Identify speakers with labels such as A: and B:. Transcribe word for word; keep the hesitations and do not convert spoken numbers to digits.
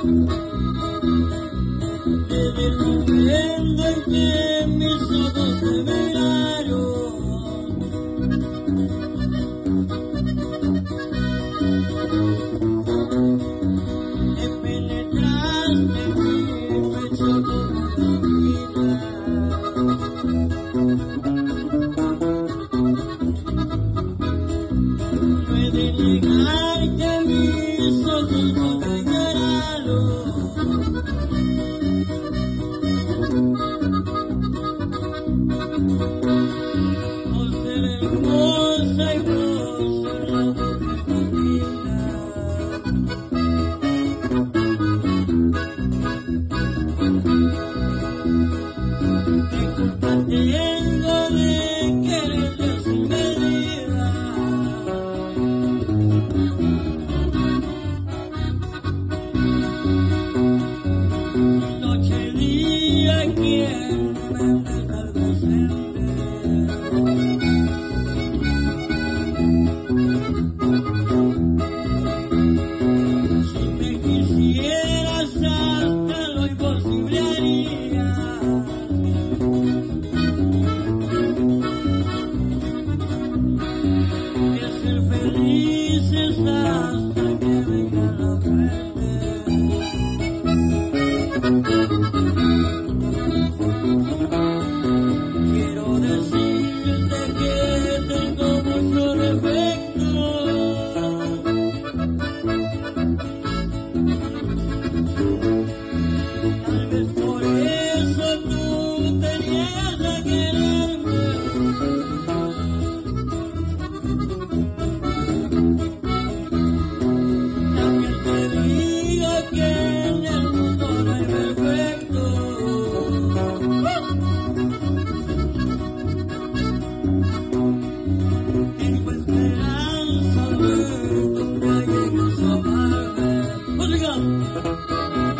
A: Desde el momento en que mis ojos te miraron, te penetraste en mi pecho como una vida. No he de negar que mis ojos no te lloraron. Por ser hermosa y por ser la mujer de mi vida. ¿Qué culpa tengo de quererte sin medida? Noche y día, ¿quién me deja algo ausente? Si me quisieras hasta lo imposible haría. Que ser felices hasta que venga la muerte. Quiero decirte que tengo mucho defecto. Tal vez por eso tú te niegas a quererme. También te digo que en el mundo no hay perfecto. Tengo esperanza de que tú llegues a amarme. Música.